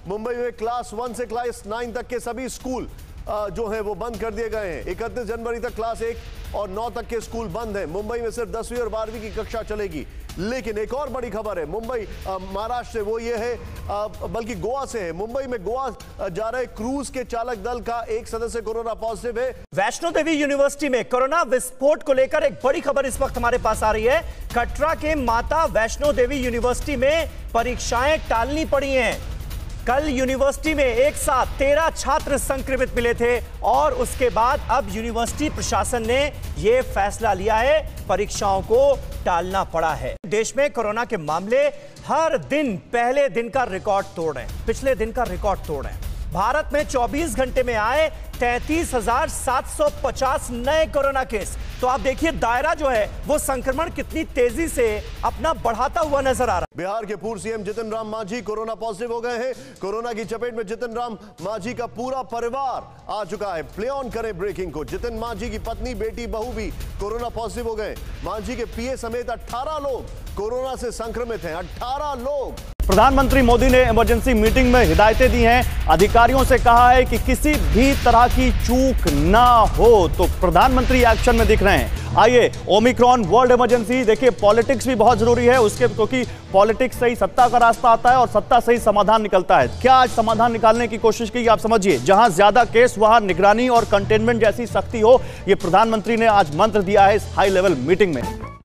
मुंबई में क्लास 1 से क्लास 9 तक के सभी स्कूल जो है वो बंद कर दिए गए हैं। 31 जनवरी तक क्लास 1 और 9 तक के स्कूल बंद हैं। मुंबई में सिर्फ 10वीं और 12वीं की कक्षा चलेगी। लेकिन एक और बड़ी खबर है मुंबई महाराष्ट्र से, वो ये है बल्कि गोवा से है। मुंबई में गोवा जा रहे क्रूज के चालक दल का एक सदस्य कोरोना पॉजिटिव है। वैष्णो देवी यूनिवर्सिटी में कोरोना विस्फोट को लेकर एक बड़ी खबर इस वक्त हमारे पास आ रही है। कटरा के माता वैष्णो देवी यूनिवर्सिटी में परीक्षाएं टालनी पड़ी हैं। कल यूनिवर्सिटी में एक साथ 13 छात्र संक्रमित मिले थे और उसके बाद अब यूनिवर्सिटी प्रशासन ने यह फैसला लिया है, परीक्षाओं को टालना पड़ा है। देश में कोरोना के मामले हर दिन पहले दिन का रिकॉर्ड तोड़ रहे हैं, पिछले दिन का रिकॉर्ड तोड़ रहे हैं। भारत में 24 घंटे में आए 33,750 नए कोरोना केस। तो आप देखिए दायरा जो है वो संक्रमण कितनी तेजी से अपना बढ़ाता हुआ नजर आ रहा है। बिहार के पूर्व CM Jitan Ram Manjhi corona positive हो गए हैं। कोरोना की चपेट में जितन राम मांझी का पूरा परिवार आ चुका है। प्ले ऑन करें ब्रेकिंग को। जितन मांझी की पत्नी, बेटी, बहू भी कोरोना पॉजिटिव हो गए। मांझी के पीए समेत 18 लोग कोरोना से संक्रमित हैं। 18 लोग। प्रधानमंत्री मोदी ने इमरजेंसी मीटिंग में हिदायतें दी हैं। अधिकारियों से कहा है कि किसी भी तरह की चूक ना हो। तो प्रधानमंत्री एक्शन में दिख रहे हैं। आइए, ओमिक्रॉन, वर्ल्ड इमरजेंसी, देखिए पॉलिटिक्स भी बहुत जरूरी है उसके, क्योंकि पॉलिटिक्स से ही सत्ता का रास्ता आता है और सत्ता से ही समाधान निकलता है। क्या आज समाधान निकालने की कोशिश की, आप समझिए। जहां ज्यादा केस वहां निगरानी और कंटेनमेंट जैसी सख्ती हो, यह प्रधानमंत्री ने आज मंत्र दिया है इस हाई लेवल मीटिंग में।